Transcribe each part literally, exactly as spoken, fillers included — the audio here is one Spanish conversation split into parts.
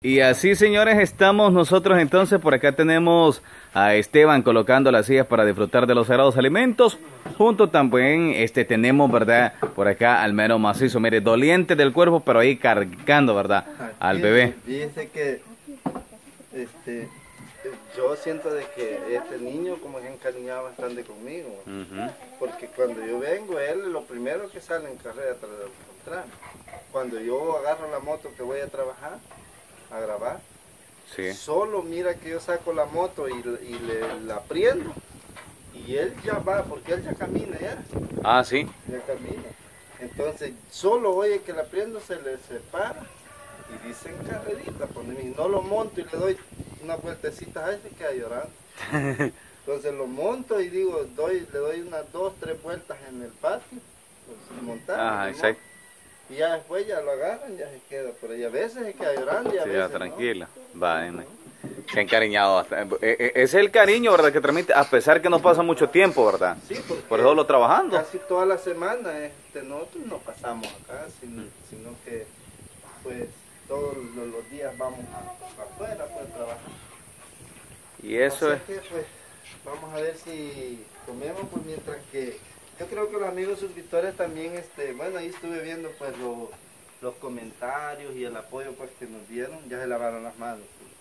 Y así, señores, estamos nosotros entonces. Por acá tenemos a Esteban colocando las sillas para disfrutar de los sagrados alimentos. Junto también este tenemos, ¿verdad? Por acá al mero macizo, mire, doliente del cuerpo, pero ahí cargando, ¿verdad? Al bebé. Dice que este, yo siento de que este niño como que encariñaba bastante conmigo. Uh-huh. Porque cuando yo vengo, él es lo primero que sale en carrera tras encontrarme. Cuando yo agarro la moto que voy a trabajar, a grabar, sí. Solo mira que yo saco la moto y, y le, la prendo y él ya va, porque él ya camina ya. Ah, sí. Ya camina. Entonces, solo oye que la prendo, se le separa y dice en carrerita, pues, no lo monto y le doy unas vueltecitas a él, se queda llorando. Entonces lo monto y digo, doy, le doy unas dos, tres vueltas en el patio, pues, montar. Ah, exacto. Y ya después ya lo agarran, ya se queda por ahí. A veces se queda llorando y a sí, veces ya, tranquila. No. Va, uh-huh. Se ha encariñado bastante. Ese es el cariño, ¿verdad? Que transmite, a pesar que no pasa mucho tiempo, ¿verdad? Sí, porque por eso lo trabajando. Casi toda la semana este, nosotros no pasamos acá, sino, sino que pues todos los, los días vamos a, afuera pues trabajar. Y eso es que pues vamos a ver si comemos, pues mientras que yo creo que los amigos suscriptores también, este, bueno, ahí estuve viendo pues lo, los comentarios y el apoyo pues que nos dieron, ya se lavaron las manos.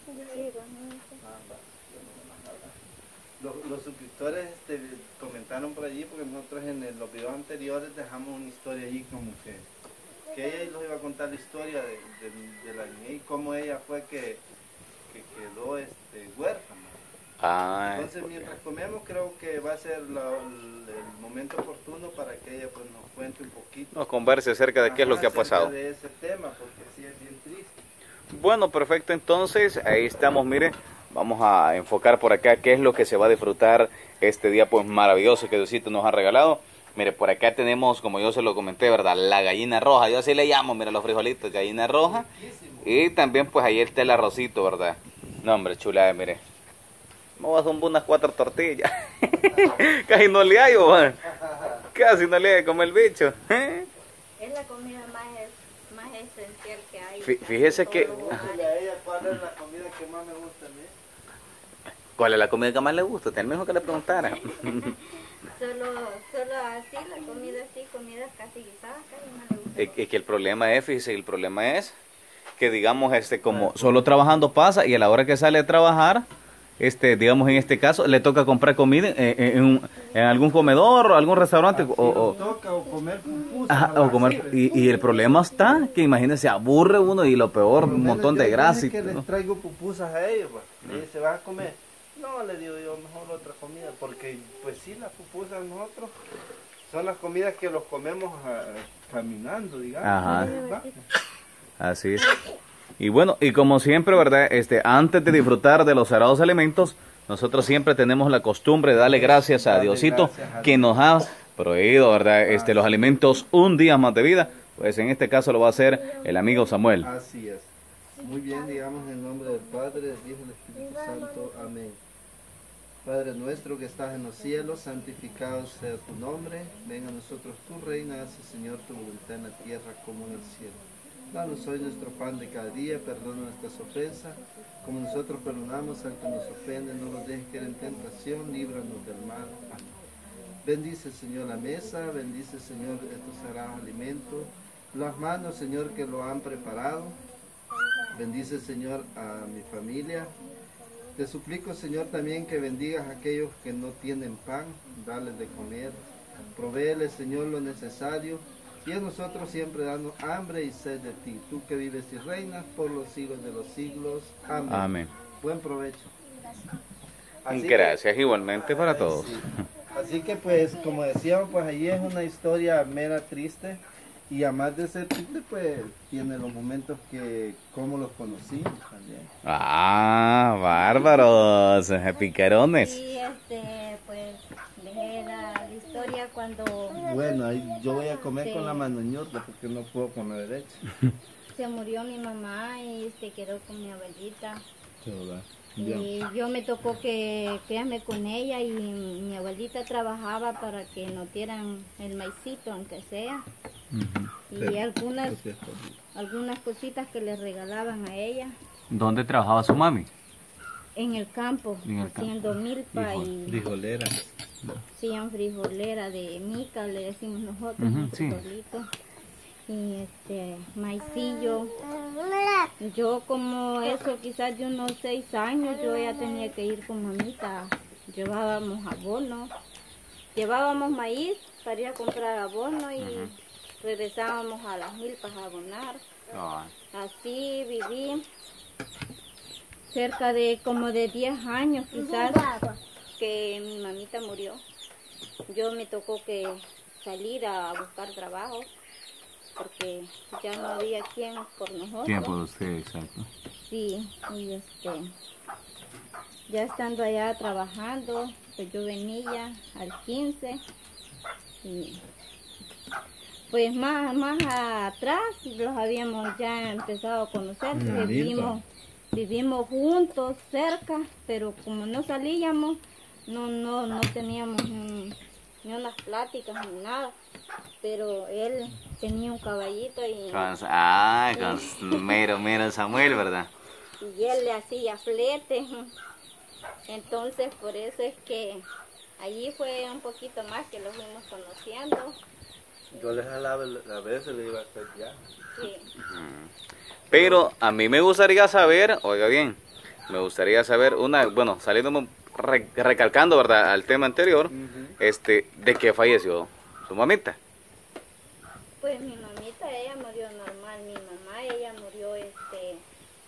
Los, los suscriptores este, comentaron por allí porque nosotros en el, los videos anteriores dejamos una historia allí como que, que ella nos iba a contar la historia de, de, de la niña y cómo ella fue que, que quedó este, huérfana. Ah, entonces mientras comemos creo que va a ser la, el, el momento oportuno para que ella pues nos cuente un poquito. Nos converse acerca de qué es lo que ha pasado. De ese tema, porque sí es bien triste. Bueno, perfecto, entonces ahí estamos, mire, vamos a enfocar por acá qué es lo que se va a disfrutar este día pues maravilloso que Diosito nos ha regalado. Mire, por acá tenemos, como yo se lo comenté, ¿verdad? La gallina roja, yo así le llamo, mira los frijolitos, gallina roja. Y también pues ahí está el arrocito, ¿verdad? No, hombre, chulada, mire. Me voy a hacer unas cuatro tortillas. Casi no le hallo, man. Casi no le hallo como el bicho. Es la comida más, más esencial que hay. Fíjese que... ¿Cuál es la comida que más me gusta a mí? ¿Cuál es la comida que más le gusta? Te mejor que le preguntara. Solo, solo así, la comida así, comidas casi guisadas, casi no le gusta. Es, es que el problema es, fíjese, el problema es que digamos, este, como solo trabajando pasa y a la hora que sale a trabajar, este, digamos en este caso, le toca comprar comida en, en, en, en algún comedor o algún restaurante. Así o, o, toca, o comer pupusas. Ajá, o comer, y, y el problema está que imagínense, aburre uno y lo peor, un montón de grasa. Que les traigo pupusas a ellos, pues. Me dice, ¿vas a comer? No, le digo yo, mejor otra comida, porque pues sí, las pupusas nosotros son las comidas que los comemos uh, caminando, digamos. Ajá. Así es. Y bueno, y como siempre, ¿verdad? Este, antes de disfrutar de los sagrados alimentos, nosotros siempre tenemos la costumbre de darle gracias a Dale Diosito gracias a que nos ha proveído, ¿verdad? Este, los alimentos un día más de vida. Pues en este caso lo va a hacer el amigo Samuel. Así es. Muy bien, digamos en nombre del Padre, del Hijo y del Espíritu Santo. Amén. Padre nuestro que estás en los cielos, santificado sea tu nombre. Venga a nosotros tu reina, hace Señor tu voluntad en la tierra como en el cielo. Danos hoy nuestro pan de cada día, perdona nuestras ofensas, como nosotros perdonamos al que nos ofende, no nos dejes caer en tentación, líbranos del mal. Amén. Bendice, Señor, la mesa, bendice, Señor, estos sagrados alimentos, las manos, Señor, que lo han preparado. Bendice, Señor, a mi familia. Te suplico, Señor, también que bendigas a aquellos que no tienen pan, dales de comer. Provéeles, Señor, lo necesario. Y a nosotros siempre danos hambre y sed de ti, tú que vives y reinas por los siglos de los siglos. Amén. Amén. Buen provecho. Así Gracias que, igualmente para todos. Sí. Así que pues, como decíamos, pues allí es una historia mera triste. Y además de ser triste, pues tiene los momentos que, como los conocimos también. Ah, bárbaros, picarones. Sí, este, pues dejé la, la historia cuando... Bueno, yo voy a comer sí. con la mano ñota porque no puedo con la derecha. Se murió mi mamá y se quedó con mi abuelita. Sí, y yo me tocó que quedarme con ella y mi abuelita trabajaba para que nos dieran el maicito, aunque sea. Uh-huh. Y algunas, algunas cositas que le regalaban a ella. ¿Dónde trabajaba su mami? En el campo, En el campo. haciendo milpa Hijo, y Frijolera. sí, en frijolera de mica, le decimos nosotros, Ujú, un sí. frijolito. Y este, maicillo. Yo como eso, quizás de unos seis años, yo ya tenía que ir con mamita. Llevábamos abono, llevábamos maíz para ir a comprar abono y Ujú. regresábamos a las milpas a abonar. Ah, Así viví cerca de como de diez años quizás que mi mamita murió. Yo me tocó que salir a buscar trabajo porque ya no había quien por nosotros. tiempo de usted, exacto. Sí, y este, ya estando allá trabajando, pues yo venía al quince y pues más, más atrás los habíamos ya empezado a conocer, Mm, que vivimos, vivimos juntos cerca, pero como no salíamos, no, no, no teníamos un- ni unas pláticas ni nada, pero él tenía un caballito y, Con, ah, con mero, mero Samuel, ¿verdad? y él le hacía flete, entonces por eso es que allí fue un poquito más que lo fuimos conociendo. Yo le jalaba a veces, le iba a hacer ya. Sí. Pero a mí me gustaría saber, oiga bien, me gustaría saber una, bueno, saliendo re- recalcando, ¿verdad?, al tema anterior, este, de que falleció su mamita. Pues mi mamita, ella murió normal. Mi mamá, ella murió, este,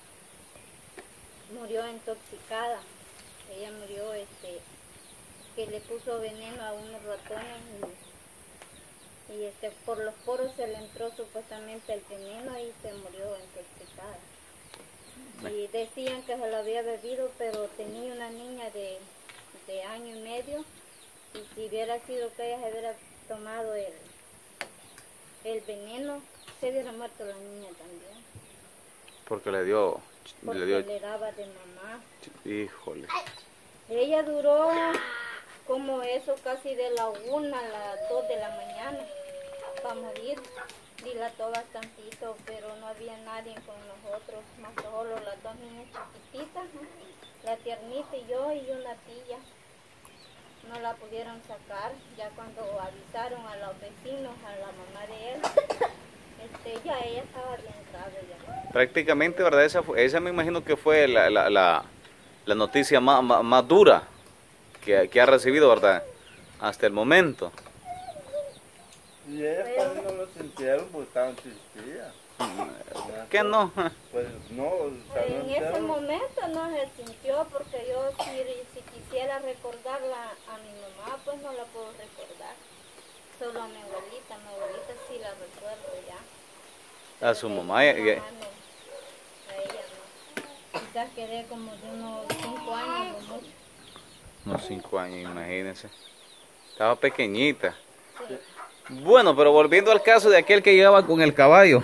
murió intoxicada. Ella murió, este, que le puso veneno a unos ratones y, y este, por los poros se le entró supuestamente el veneno y se murió intoxicada. Y decían que se lo había bebido, pero tenía una niña de, de año y medio y si hubiera sido que ella se hubiera tomado el el veneno, se hubiera muerto la niña también, Porque le dio, porque le dio, le daba de mamá. híjole. Ella duró como eso casi de la una a las dos de la mañana para morir. Dilató bastantito, pero no había nadie con nosotros, más solo las dos niñas chiquititas, ¿no? La tiernita y yo y una tía. No la pudieron sacar, ya cuando avisaron a los vecinos, a la mamá de él, este, ya ella estaba bien grave ya. Prácticamente, ¿verdad? Esa, fue- esa me imagino que fue la, la, la, la noticia más, más, más dura que, que ha recibido, ¿verdad? Hasta el momento. Y ellas casi no lo sintieron porque estaban tristías. ¿Qué no? Pues no, o sea, no En ese sintieron. momento no se sintió porque yo si, si quisiera recordarla a mi mamá, pues no la puedo recordar. Solo a mi abuelita, mi abuelita sí la recuerdo ya. A su mamá. ya- Mi ya- mamá no, a ella no. Quizás quedé como de unos cinco años o mucho. Unos cinco años, imagínense. Estaba pequeñita. Sí. Bueno, pero volviendo al caso de aquel que llegaba con el caballo.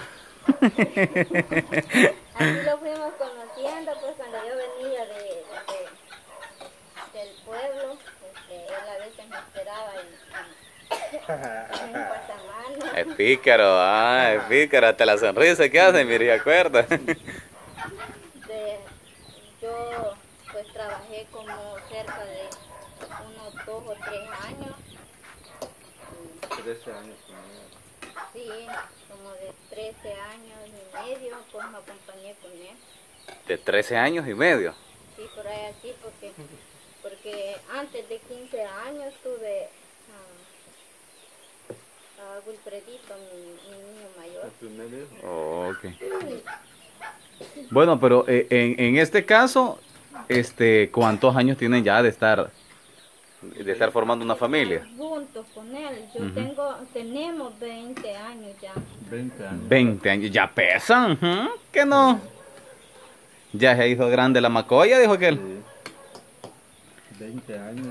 Así lo fuimos conociendo, pues cuando yo venía de, de- del pueblo, este, él a veces me esperaba en, en un pasamanos. Es pícaro, ah, es pícaro. Hasta la sonrisa que hace, mire, acuerda. De, yo pues trabajé como cerca de unos dos o tres años, trece años conmigo. sí, como de trece años y medio, pues me acompañé con él. De trece años y medio. Sí, por ahí así, porque, porque antes de quince años tuve a, a Wilfredito, mi, mi niño mayor. El primer hijo. Oh, ok. Bueno, pero eh, en, en este caso, este, ¿cuántos años tienen ya de estar, de estar formando una familia? Juntos con él, yo Ujú. tengo, tenemos veinte años ya. veinte años. veinte años, ya pesan, ¿eh? ¿Qué no? Ya se hizo grande la macolla, dijo aquel. Sí. veinte años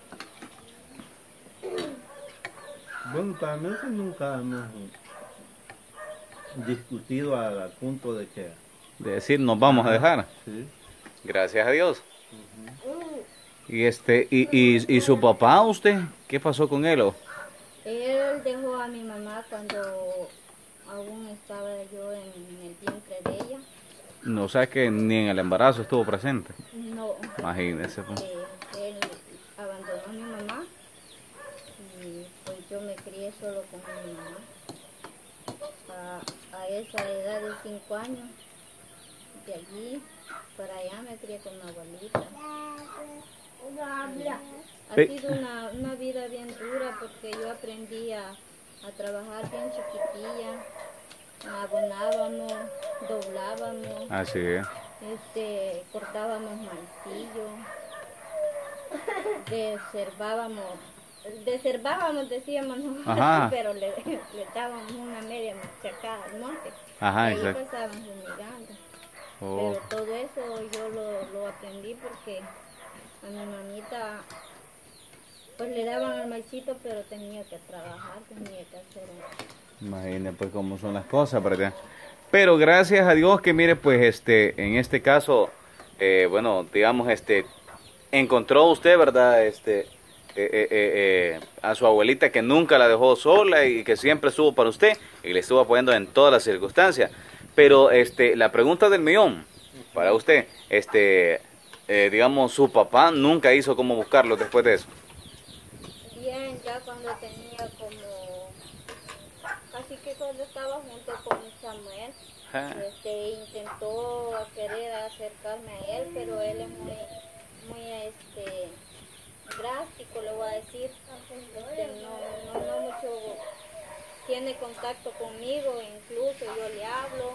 y... Bueno, también que nunca hemos discutido al, al punto de que... De decir, nos vamos a dejar. Sí. Gracias a Dios. Y este, y, y, y su papá, usted, ¿qué pasó con él? o? Él dejó a mi mamá cuando aún estaba yo en el vientre de ella. No, o sea que ni en el embarazo estuvo presente. No. Imagínese. Pues. Eh, él abandonó a mi mamá y pues yo me crié solo con mi mamá. A, a esa edad de cinco años, de allí para allá me crié con mi abuelita. Ha sido una, una vida bien dura porque yo aprendí a, a trabajar bien chiquitilla. Abonábamos, doblábamos, Así es. este, cortábamos maicillo, deservábamos, deservábamos decíamos nosotros, pero le, le dábamos una media machacada al monte. Ajá, y ahí exacto. pasábamos fumigando. Oh. Pero todo eso yo lo, lo aprendí porque a mi mamita pues le daban al maicito, pero tenía que trabajar, tenía que hacer un... Imagínate pues cómo son las cosas, ¿verdad? Pero gracias a Dios que mire, pues este, en este caso, eh, bueno, digamos, este, encontró usted, ¿verdad? Este, eh, eh, eh, a su abuelita que nunca la dejó sola y que siempre estuvo para usted y le estuvo apoyando en todas las circunstancias. Pero este, la pregunta del millón para usted, este, eh, digamos, su papá nunca hizo cómo buscarlo después de eso. Bien, ya cuando tenía como, casi que cuando estaba junto con Samuel, Ah. este, intentó querer acercarme a él, pero él es muy, muy, este, drástico, le voy a decir, este, no, no, no mucho tiene contacto conmigo, incluso yo le hablo,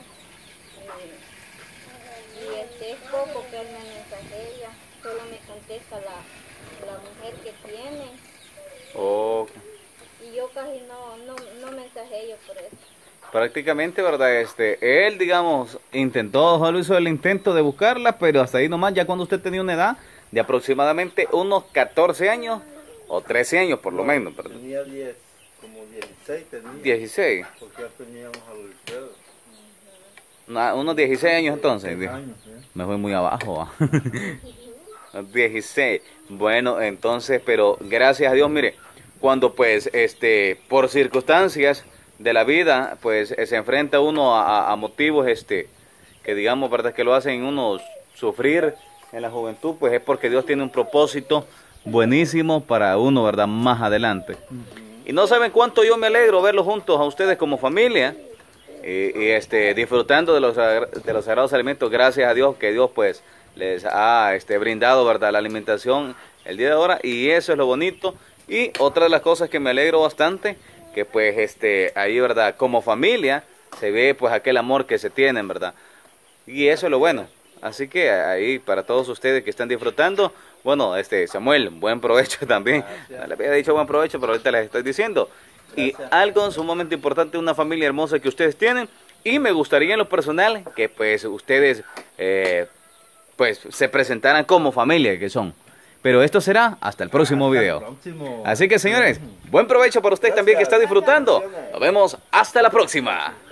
y, y este, es poco que él me mensajea, solo me contesta la, la mujer que tiene. Oh. Y yo casi no, no, no mensajeo por eso. Prácticamente, ¿verdad? Este, él, digamos, intentó, solo hizo el intento de buscarla, pero hasta ahí nomás, ya cuando usted tenía una edad de aproximadamente unos catorce años o trece años por lo menos, ¿verdad? Tenía diez, como dieciséis tenía. dieciséis. Porque ya teníamos a Wilfredo. Una- unos dieciséis años entonces. diez años, ¿eh? Me fue muy abajo. ¿Va? dieciséis. Bueno, entonces, pero gracias a Dios, mire, cuando pues, este, por circunstancias de la vida, pues eh, se enfrenta uno a, a motivos, este, que digamos, verdad, que lo hacen uno sufrir en la juventud, pues es porque Dios tiene un propósito buenísimo para uno, verdad, más adelante. Y no saben cuánto yo me alegro verlos juntos a ustedes como familia y, y, este, disfrutando de los, de los sagrados alimentos, gracias a Dios que Dios pues les ha este, brindado, verdad, la alimentación el día de ahora, y eso es lo bonito. Y otra de las cosas que me alegro bastante, que pues este ahí, verdad, como familia se ve pues aquel amor que se tienen, verdad, y eso es lo bueno. Así que ahí para todos ustedes que están disfrutando, bueno, este Samuel, buen provecho también. Gracias. No le había dicho buen provecho, pero ahorita les estoy diciendo. Gracias. Y algo sumamente importante, una familia hermosa que ustedes tienen, y me gustaría en lo personal que pues ustedes eh, pues se presentaran como familia que son. Pero esto será hasta el próximo Hasta el video. próximo. Así que señores, buen provecho para usted también que está disfrutando. Nos vemos hasta la próxima.